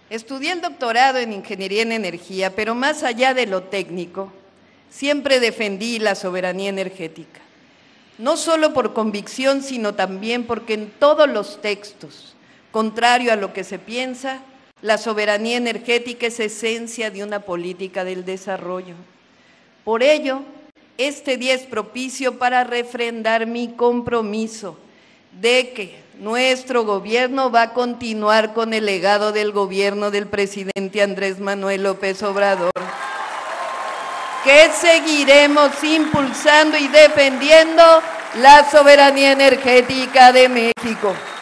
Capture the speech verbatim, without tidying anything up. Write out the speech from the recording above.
Estudié el doctorado en Ingeniería en Energía, pero más allá de lo técnico, siempre defendí la soberanía energética. No solo por convicción, sino también porque en todos los textos, contrario a lo que se piensa, la soberanía energética es esencia de una política del desarrollo. Por ello, este día es propicio para refrendar mi compromiso de que nuestro gobierno va a continuar con el legado del gobierno del presidente Andrés Manuel López Obrador, que seguiremos impulsando y defendiendo la soberanía energética de México.